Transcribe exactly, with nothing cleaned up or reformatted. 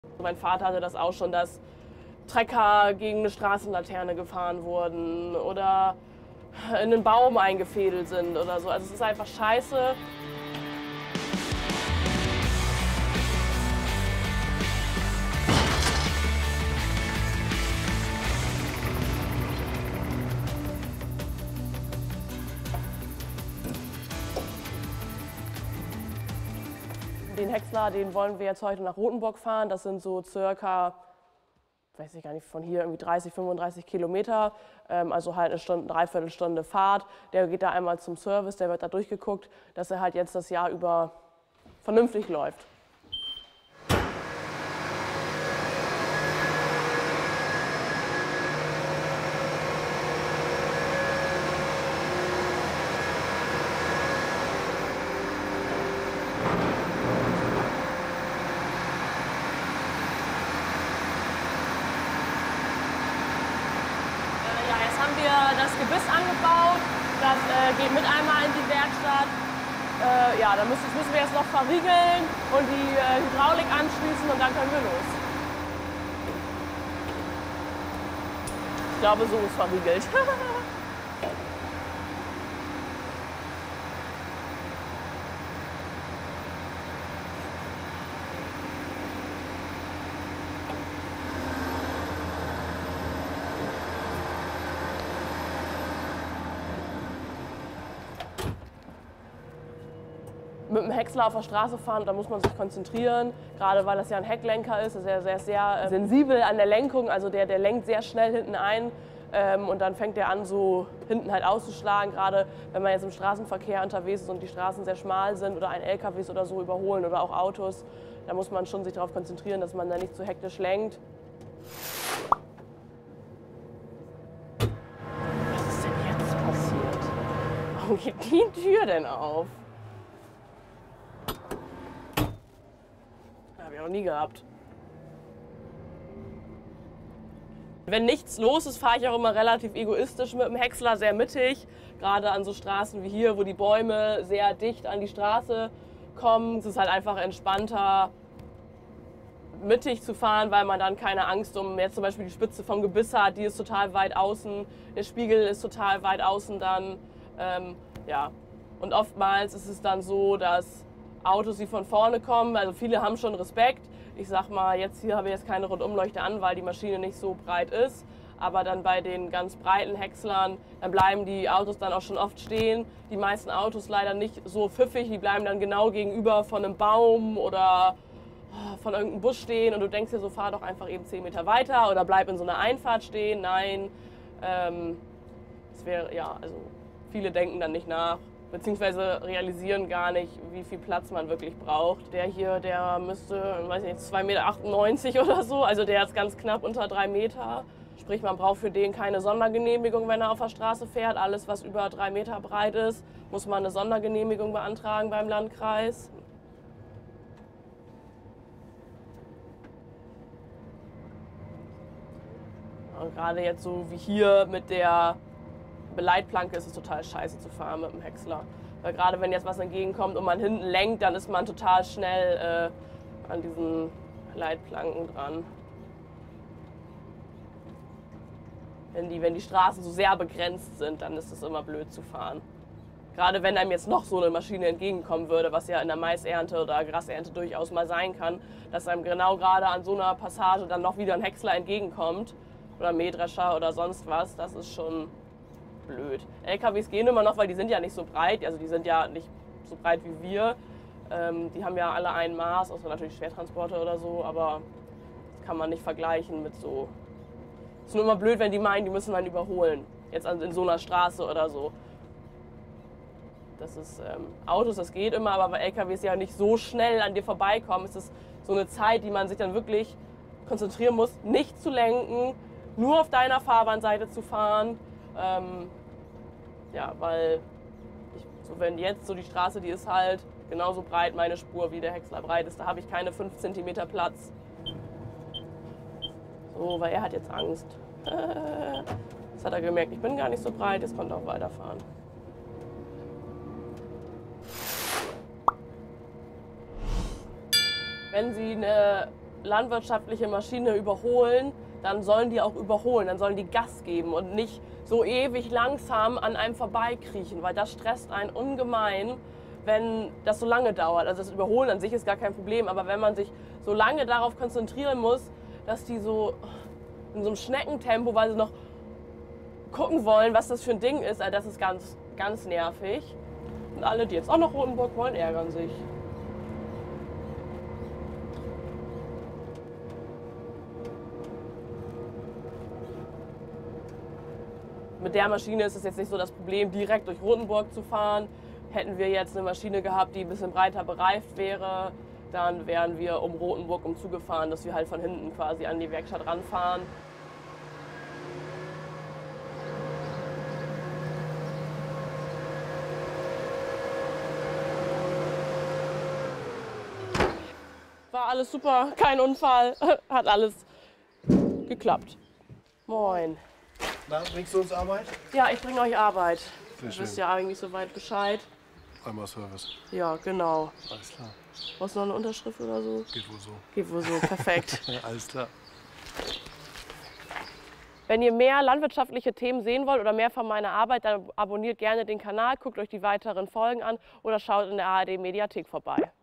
Mein Vater hatte das auch schon, dass Trecker gegen eine Straßenlaterne gefahren wurden oder in einen Baum eingefädelt sind oder so. Also es ist einfach scheiße. Den Häcksler, den wollen wir jetzt heute nach Rothenburg fahren. Das sind so circa, weiß ich gar nicht, von hier irgendwie dreißig, fünfunddreißig Kilometer. Ähm, also halt eine Stunde, dreiviertel Stunde Fahrt. Der geht da einmal zum Service, der wird da durchgeguckt, dass er halt jetzt das Jahr über vernünftig läuft. Das Gebiss angebaut, das äh, geht mit einmal in die Werkstatt. Äh, ja, dann müssen, müssen wir jetzt noch verriegeln und die äh, Hydraulik anschließen und dann können wir los. Ich glaube, so ist verriegelt. Mit dem Häcksler auf der Straße fahren, da muss man sich konzentrieren, gerade weil das ja ein Hecklenker ist, ist er sehr, sehr sensibel an der Lenkung, also der, der lenkt sehr schnell hinten ein ähm, und dann fängt er an, so hinten halt auszuschlagen, gerade wenn man jetzt im Straßenverkehr unterwegs ist und die Straßen sehr schmal sind oder ein L K Ws oder so überholen oder auch Autos, da muss man schon sich darauf konzentrieren, dass man da nicht zu hektisch lenkt. Was ist denn jetzt passiert? Warum geht die Tür denn auf? Habe ich noch nie gehabt. Wenn nichts los ist, fahre ich auch immer relativ egoistisch mit dem Häcksler, sehr mittig. Gerade an so Straßen wie hier, wo die Bäume sehr dicht an die Straße kommen. Es ist halt einfach entspannter, mittig zu fahren, weil man dann keine Angst um jetzt zum Beispiel die Spitze vom Gebiss hat. Die ist total weit außen, der Spiegel ist total weit außen dann. Ähm, ja. Und oftmals ist es dann so, dass Autos, die von vorne kommen, also viele haben schon Respekt. Ich sag mal, jetzt hier habe ich jetzt keine Rundumleuchte an, weil die Maschine nicht so breit ist. Aber dann bei den ganz breiten Häckslern, dann bleiben die Autos dann auch schon oft stehen. Die meisten Autos leider nicht so pfiffig, die bleiben dann genau gegenüber von einem Baum oder von irgendeinem Bus stehen. Und du denkst dir so, fahr doch einfach eben zehn Meter weiter oder bleib in so einer Einfahrt stehen. Nein, ähm, das wäre, ja, also viele denken dann nicht nach. Beziehungsweise realisieren gar nicht, wie viel Platz man wirklich braucht. Der hier, der müsste, weiß nicht, zwei Meter achtundneunzig oder so, also der ist ganz knapp unter drei Meter. Sprich, man braucht für den keine Sondergenehmigung, wenn er auf der Straße fährt. Alles, was über drei Meter breit ist, muss man eine Sondergenehmigung beantragen beim Landkreis. Und gerade jetzt so wie hier mit der Beleitplanke ist es total scheiße zu fahren mit dem Häcksler. Weil gerade wenn jetzt was entgegenkommt und man hinten lenkt, dann ist man total schnell äh, an diesen Leitplanken dran. Wenn die, wenn die Straßen so sehr begrenzt sind, dann ist es immer blöd zu fahren. Gerade wenn einem jetzt noch so eine Maschine entgegenkommen würde, was ja in der Maisernte oder Grasernte durchaus mal sein kann, dass einem genau gerade an so einer Passage dann noch wieder ein Häcksler entgegenkommt oder Mähdrescher oder sonst was, das ist schon blöd. L K Ws gehen immer noch, weil die sind ja nicht so breit, also die sind ja nicht so breit wie wir. Ähm, die haben ja alle ein Maß, außer natürlich Schwertransporte oder so, aber das kann man nicht vergleichen mit so. Es ist nur immer blöd, wenn die meinen, die müssen man überholen, jetzt in so einer Straße oder so. Das ist ähm, Autos, das geht immer, aber bei L K Ws ja nicht so schnell an dir vorbeikommen. Es ist so eine Zeit, die man sich dann wirklich konzentrieren muss, nicht zu lenken, nur auf deiner Fahrbahnseite zu fahren. Ähm, ja, weil ich, so wenn jetzt so die Straße, die ist halt genauso breit, meine Spur, wie der Häcksler breit ist, da habe ich keine fünf Zentimeter Platz. So, weil er hat jetzt Angst. Jetzt hat er gemerkt, ich bin gar nicht so breit, jetzt konnte er auch weiterfahren. Wenn Sie eine landwirtschaftliche Maschine überholen, dann sollen die auch überholen, dann sollen die Gas geben und nicht so ewig langsam an einem vorbeikriechen, weil das stresst einen ungemein, wenn das so lange dauert. Also das Überholen an sich ist gar kein Problem, aber wenn man sich so lange darauf konzentrieren muss, dass die so in so einem Schneckentempo, weil sie noch gucken wollen, was das für ein Ding ist, also das ist ganz, ganz nervig. Und alle, die jetzt auch noch Rotenburg wollen, ärgern sich. Mit der Maschine ist es jetzt nicht so das Problem, direkt durch Rotenburg zu fahren. Hätten wir jetzt eine Maschine gehabt, die ein bisschen breiter bereift wäre, dann wären wir um Rotenburg umzugefahren, dass wir halt von hinten quasi an die Werkstatt ranfahren. War alles super, kein Unfall, hat alles geklappt. Moin. Na, bringst du uns Arbeit? Ja, ich bringe euch Arbeit. Sehr Du schön. wisst ja eigentlich soweit Bescheid. Einmal Service. Ja, genau. Alles klar. Brauchst du noch eine Unterschrift oder so? Geht wohl so. Geht wohl so, perfekt. Alles klar. Wenn ihr mehr landwirtschaftliche Themen sehen wollt oder mehr von meiner Arbeit, dann abonniert gerne den Kanal, guckt euch die weiteren Folgen an oder schaut in der A R D Mediathek vorbei.